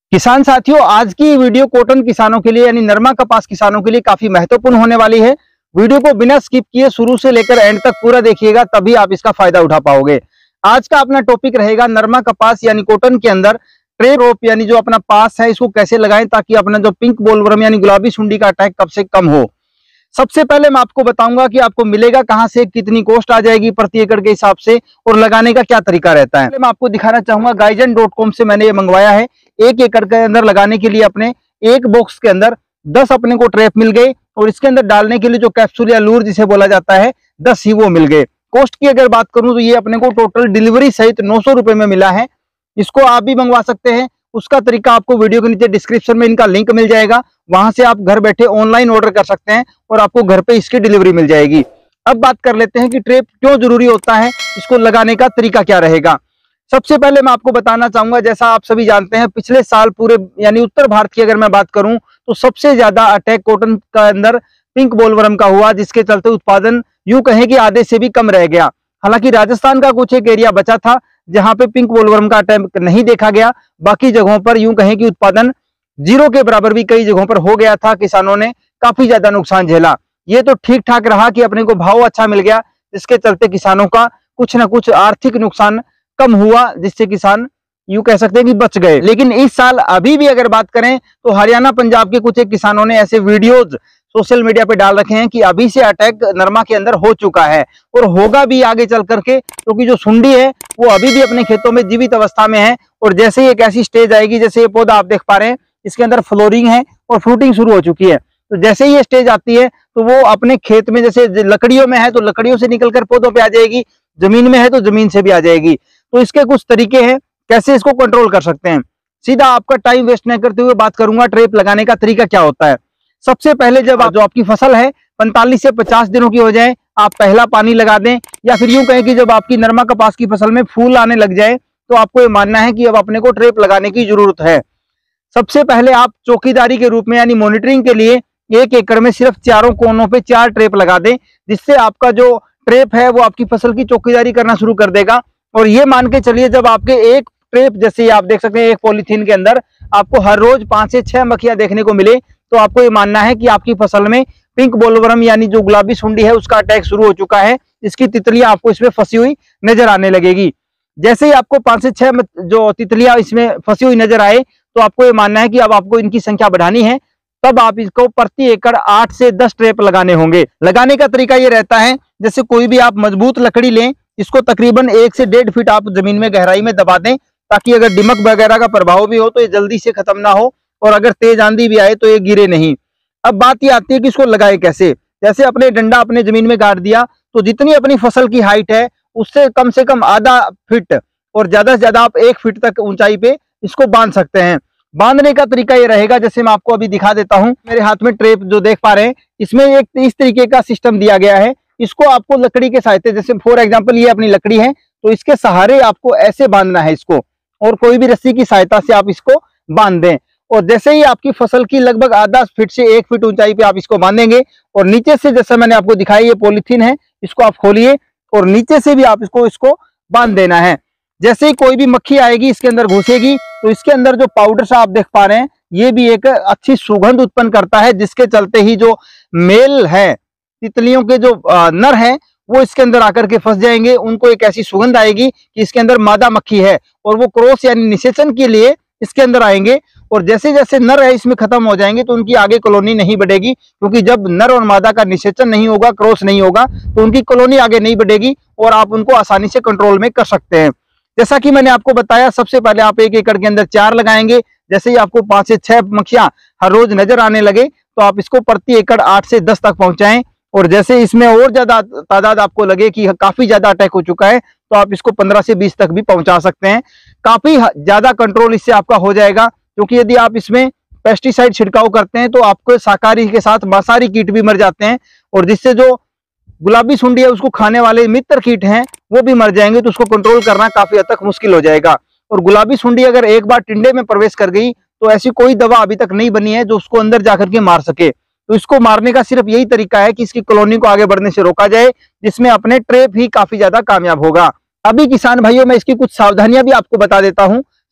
किसान साथियों, आज की वीडियो कॉटन किसानों के लिए यानी नरमा कपास किसानों के लिए काफी महत्वपूर्ण होने वाली है। वीडियो को बिना स्किप किए शुरू से लेकर एंड तक पूरा देखिएगा, तभी आप इसका फायदा उठा पाओगे। आज का अपना टॉपिक रहेगा नरमा कपास यानी कॉटन के अंदर ट्रेप रोप यानी जो अपना पास है इसको कैसे लगाएं ताकि अपना जो पिंक बोलवर्म यानी गुलाबी सुंडी का अटैक कब से कम हो। सबसे पहले मैं आपको बताऊंगा कि आपको मिलेगा कहां से, कितनी कॉस्ट आ जाएगी प्रति एकड़ के हिसाब से और लगाने का क्या तरीका रहता है। मैं आपको दिखाना चाहूंगा गाइजन.com से मैंने ये मंगवाया है। 1 एकड़ के अंदर लगाने के लिए अपने एक बॉक्स के अंदर 10 अपने को ट्रैप मिल गए और इसके अंदर डालने के लिए जो कैप्सूल या लूर जिसे बोला जाता है 10 ही वो मिल गए। कॉस्ट की अगर बात करूं तो ये अपने को टोटल डिलीवरी सहित 900 रुपए में मिला है। इसको आप भी मंगवा सकते हैं। उसका तरीका आपको वीडियो के नीचे डिस्क्रिप्शन में इनका लिंक मिल जाएगा, वहां से आप घर बैठे ऑनलाइन ऑर्डर कर सकते हैं और आपको घर पे इसकी डिलीवरी मिल जाएगी। अब बात कर लेते हैं कि ट्रैप क्यों जरूरी होता है, इसको लगाने का तरीका क्या रहेगा। सबसे पहले मैं आपको बताना चाहूंगा, जैसा आप सभी जानते हैं पिछले साल पूरे यानी उत्तर भारत की अगर मैं बात करूं तो सबसे ज्यादा अटैक कॉटन का अंदर पिंक बोलवर्म का हुआ, जिसके चलते उत्पादन यूं कहें कि आधे से भी कम रह गया। हालांकि राजस्थान का कुछ एक एरिया बचा था जहां पे पिंक बोलवर्म का अटैक नहीं देखा गया, बाकी जगहों पर यूं कहें कि उत्पादन जीरो के बराबर भी कई जगहों पर हो गया था। किसानों ने काफी ज्यादा नुकसान झेला। ये तो ठीक ठाक रहा कि अपने को भाव अच्छा मिल गया, जिसके चलते किसानों का कुछ ना कुछ आर्थिक नुकसान कम हुआ, जिससे किसान यूं कह सकते हैं कि बच गए। लेकिन इस साल अभी भी अगर बात करें तो हरियाणा पंजाब के कुछ एक किसानों ने ऐसे वीडियोज सोशल मीडिया पे डाल रखे हैं कि अभी से अटैक नरमा के अंदर हो चुका है और होगा भी आगे चल करके, क्योंकि जो सुंडी है वो अभी भी अपने खेतों में जीवित अवस्था में है। और जैसे ही एक ऐसी स्टेज आएगी, जैसे ये पौधा आप देख पा रहे हैं इसके अंदर फ्लोरिंग है और फ्रूटिंग शुरू हो चुकी है, तो जैसे ही ये स्टेज आती है तो वो अपने खेत में, जैसे लकड़ियों में है तो लकड़ियों से निकलकर पौधों पे आ जाएगी, जमीन में है तो जमीन से भी आ जाएगी। तो इसके कुछ तरीके हैं कैसे इसको कंट्रोल कर सकते हैं। सीधा आपका टाइम वेस्ट नहीं करते हुए बात करूंगा ट्रैप लगाने का तरीका क्या होता है। सबसे पहले जब जो आपकी फसल है 45 से 50 दिनों की हो जाए, आप पहला पानी लगा दें, या फिर यूं कहें कि जब आपकी नरमा कपास की फसल में फूल आने लग जाए तो आपको ये मानना है कि अब अपने को ट्रैप लगाने की जरूरत है। सबसे पहले आप चौकीदारी के रूप में यानी मॉनिटरिंग के लिए 1 एकड़ में सिर्फ चारों कोनों पे 4 ट्रैप लगा दें, जिससे आपका जो ट्रैप है वो आपकी फसल की चौकीदारी करना शुरू कर देगा। और ये मान के चलिए जब आपके एक ट्रैप, जैसे आप देख सकते हैं एक पॉलीथीन के अंदर आपको हर रोज 5 से 6 मक्खियां देखने को मिले, तो आपको ये मानना है कि आपकी फसल में पिंक बोलवर्म यानी जो गुलाबी सुंडी है उसका अटैक शुरू हो चुका है। इसकी तितलियां आपको इसमें फंसी हुई नजर आने लगेगी। जैसे ही आपको 5 से 6 जो तितलियां इसमें फंसी हुई नजर आए तो आपको ये मानना है कि अब आपको इनकी संख्या बढ़ानी है। तब आप इसको प्रति एकड़ 8 से 10 ट्रैप लगाने होंगे। लगाने का तरीका ये रहता है, जैसे कोई भी आप मजबूत लकड़ी लें, इसको तकरीबन 1 से 1.5 फीट आप जमीन में गहराई में दबा दें, ताकि अगर दिमक वगैरह का प्रभाव भी हो तो ये जल्दी से खत्म ना हो और अगर तेज आंधी भी आए तो ये गिरे नहीं। अब बात ये आती है कि इसको लगाए कैसे। जैसे अपने डंडा अपने जमीन में गाड़ दिया तो जितनी अपनी फसल की हाइट है उससे कम आधा फीट और ज्यादा से ज्यादा आप 1 फीट तक ऊंचाई पे इसको बांध सकते हैं। बांधने का तरीका ये रहेगा, जैसे मैं आपको अभी दिखा देता हूं। मेरे हाथ में ट्रैप जो देख पा रहे हैं, इसमें एक इस तरीके का सिस्टम दिया गया है। इसको आपको लकड़ी के सहायता, जैसे फॉर एग्जांपल ये अपनी लकड़ी है तो इसके सहारे आपको ऐसे बांधना है इसको, और कोई भी रस्सी की सहायता से आप इसको बांध दें। और जैसे ही आपकी फसल की लगभग आधा फीट से 1 फीट ऊंचाई पे आप इसको बांधेंगे और नीचे से, जैसा मैंने आपको दिखाया ये पॉलीथीन है, इसको आप खोलिए और नीचे से भी आप इसको बांध देना है। जैसे ही कोई भी मक्खी आएगी इसके अंदर घुसेगी तो इसके अंदर जो पाउडर सा आप देख पा रहे हैं ये भी एक अच्छी सुगंध उत्पन्न करता है, जिसके चलते ही जो मेल है तितलियों के जो नर है वो इसके अंदर आकर के फंस जाएंगे। उनको एक ऐसी सुगंध आएगी कि इसके अंदर मादा मक्खी है और वो क्रॉस यानी निषेचन के लिए इसके अंदर आएंगे। और जैसे जैसे नर है इसमें खत्म हो जाएंगे तो उनकी आगे कॉलोनी नहीं बढ़ेगी, क्योंकि जब नर और मादा का निषेचन नहीं होगा, क्रॉस नहीं होगा, तो उनकी कॉलोनी आगे नहीं बढ़ेगी और आप उनको आसानी से कंट्रोल में कर सकते हैं। जैसा कि मैंने आपको बताया, सबसे पहले आप 1 एकड़ के अंदर 4 लगाएंगे। जैसे ही आपको 5 से 6 मक्खियां हर रोज नजर आने लगे तो आप इसको प्रति एकड़ 8 से 10 तक पहुंचाएं। और जैसे इसमें और ज्यादा तादाद आपको लगे कि काफी ज्यादा अटैक हो चुका है तो आप इसको 15 से 20 तक भी पहुंचा सकते हैं। काफी ज्यादा कंट्रोल इससे आपका हो जाएगा, क्योंकि यदि आप इसमें पेस्टिसाइड छिड़काव करते हैं तो आपको शाकाहारी के साथ मांसाहारी कीट भी मर जाते हैं, और जिससे जो गुलाबी सुंडी है उसको खाने वाले मित्र कीट हैं वो भी मर जाएंगे। तो उसको कंट्रोल करना काफी हद तक मुश्किल हो जाएगा। और गुलाबी सुंडी अगर एक बार टिंडे में प्रवेश कर गई तो ऐसी कोई दवा अभी तक नहीं बनी है जो उसको अंदर जाकर के मार सके। तो इसको मारने का सिर्फ यही तरीका है कि इसकी कॉलोनी को आगे बढ़ने से रोका जाए, जिसमें अपने ट्रैप ही काफी ज्यादा कामयाब होगा। अभी किसान भाइयों मैं इसकी कुछ सावधानियां भी आपको बता देता हूं।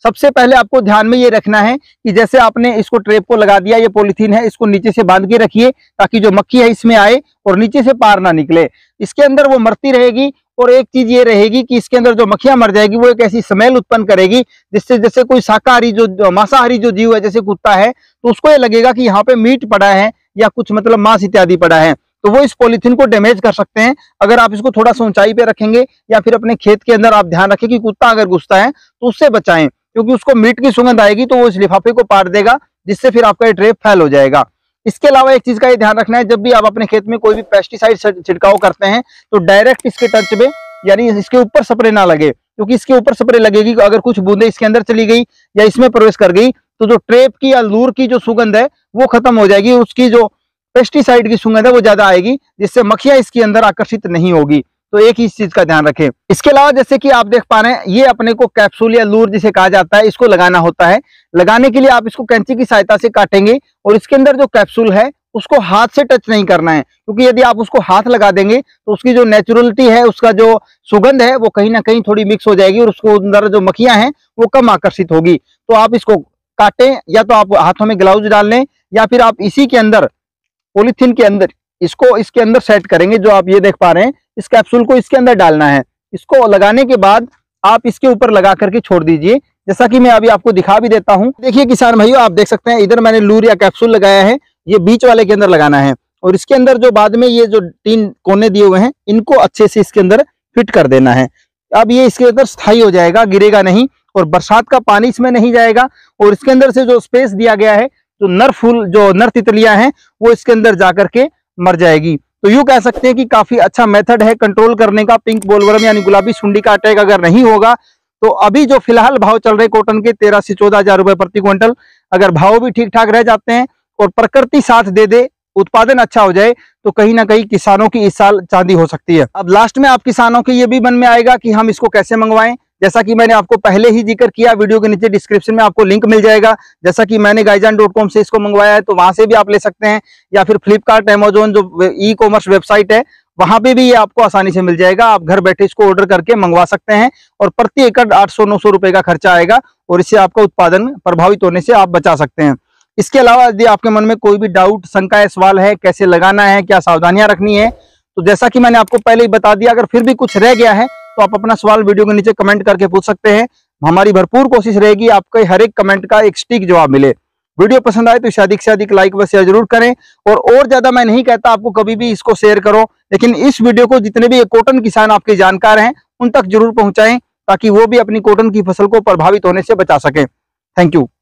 सबसे पहले आपको ध्यान में ये रखना है कि जैसे आपने इसको ट्रैप को लगा दिया, ये पॉलीथीन है, इसको नीचे से बांध के रखिए ताकि जो मक्खी है इसमें आए और नीचे से पार ना निकले। इसके अंदर वो मरती रहेगी और एक चीज ये रहेगी कि इसके अंदर जो मक्खियां मर जाएगी वो एक ऐसी स्मेल उत्पन्न करेगी जिससे जैसे कोई शाकाहारी जो मांसाहारी जो जीव है जैसे कुत्ता है तो उसको ये लगेगा कि यहाँ पे मीट पड़ा है या कुछ मतलब मांस इत्यादि पड़ा है, तो वो इस पॉलीथीन को डैमेज कर सकते हैं। अगर आप इसको थोड़ा सा ऊंचाई पे रखेंगे या फिर अपने खेत के अंदर आप ध्यान रखें कि कुत्ता अगर घुसता है तो उससे बचाएं, क्योंकि उसको मीट की सुगंध आएगी तो वो इस लिफाफे को पाट देगा जिससे फिर आपका ये ट्रैप फेल हो जाएगा। इसके अलावा एक चीज का ये ध्यान रखना है, जब भी आप अपने खेत में कोई भी पेस्टिसाइड छिड़काव करते हैं तो डायरेक्ट इसके टच में यानी इसके ऊपर स्प्रे ना लगे, क्योंकि इसके ऊपर स्प्रे लगेगी अगर कुछ बूंदे इसके अंदर चली गई या इसमें प्रवेश कर गई तो जो ट्रैप की या लूर की जो सुगंध है वो खत्म हो जाएगी, उसकी जो पेस्टिसाइड की सुगंध है वो ज्यादा आएगी जिससे मक्खियां इसके अंदर आकर्षित नहीं होगी। तो एक ही इस चीज का ध्यान रखें। इसके अलावा जैसे कि आप देख पा रहे हैं ये अपने को कैप्सूल या लूर जिसे कहा जाता है इसको लगाना होता है। लगाने के लिए आप इसको कैंची की सहायता से काटेंगे और इसके अंदर जो कैप्सूल है उसको हाथ से टच नहीं करना है, क्योंकि यदि आप उसको हाथ लगा देंगे तो उसकी जो नेचुरलिटी है, उसका जो सुगंध है वो कहीं ना कहीं थोड़ी मिक्स हो जाएगी और उसको अंदर जो मक्खियां हैं वो कम आकर्षित होगी। तो आप इसको काटें या तो आप हाथों में ग्लव्स डाल लें या फिर आप इसी के अंदर पॉलीथीन के अंदर इसको इसके अंदर सेट करेंगे। जो आप ये देख पा रहे हैं इस कैप्सूल को इसके अंदर डालना है। इसको लगाने के बाद आप इसके ऊपर लगा करके छोड़ दीजिए, जैसा कि मैं अभी आपको दिखा भी देता हूं। देखिए किसान भाइयों, आप देख सकते हैं इधर मैंने लूर या कैप्सूल लगाया है, ये बीच वाले के अंदर लगाना है और इसके अंदर जो बाद में ये जो 3 कोने दिए हुए हैं इनको अच्छे से इसके अंदर फिट कर देना है। अब ये इसके अंदर स्थायी हो जाएगा, गिरेगा नहीं और बरसात का पानी इसमें नहीं जाएगा और इसके अंदर से जो स्पेस दिया गया है जो नर तितलियां हैं वो इसके अंदर जाकर के मर जाएगी। तो यूं कह सकते हैं कि काफी अच्छा मेथड है कंट्रोल करने का। पिंक बोलवर्म यानी गुलाबी सुंडी का अटैक अगर नहीं होगा तो अभी जो फिलहाल भाव चल रहे कॉटन के 13 से 14 हजार रुपए प्रति क्विंटल, अगर भाव भी ठीक ठाक रह जाते हैं और प्रकृति साथ दे दे, उत्पादन अच्छा हो जाए तो कहीं ना कहीं किसानों की इस साल चांदी हो सकती है। अब लास्ट में आप किसानों के ये भी मन में आएगा कि हम इसको कैसे मंगवाएं। जैसा कि मैंने आपको पहले ही जिक्र किया, वीडियो के नीचे डिस्क्रिप्शन में आपको लिंक मिल जाएगा। जैसा कि मैंने गाइजान.com से इसको मंगवाया है तो वहां से भी आप ले सकते हैं, या फिर फ्लिपकार्ट, अमेजोन जो ई कॉमर्स वेबसाइट है वहां पे भी ये आपको आसानी से मिल जाएगा। आप घर बैठे इसको ऑर्डर करके मंगवा सकते हैं और प्रति एकड़ 800-900 रुपए का खर्चा आएगा और इससे आपका उत्पादन प्रभावित होने से आप बचा सकते हैं। इसके अलावा यदि आपके मन में कोई भी डाउट, शंका या सवाल है, कैसे लगाना है, क्या सावधानियां रखनी है, तो जैसा कि मैंने आपको पहले ही बता दिया, अगर फिर भी कुछ रह गया है तो आप अपना सवाल वीडियो के नीचे कमेंट करके पूछ सकते हैं। हमारी भरपूर कोशिश रहेगी आपके हर एक कमेंट का एक सटीक जवाब मिले। वीडियो पसंद आए तो इसे अधिक से अधिक लाइक व शेयर जरूर करें और ज्यादा मैं नहीं कहता आपको कभी भी इसको शेयर करो, लेकिन इस वीडियो को जितने भी कॉटन किसान आपके जानकार हैं उन तक जरूर पहुंचाएं ताकि वो भी अपनी कॉटन की फसल को प्रभावित होने से बचा सकें। Thank you.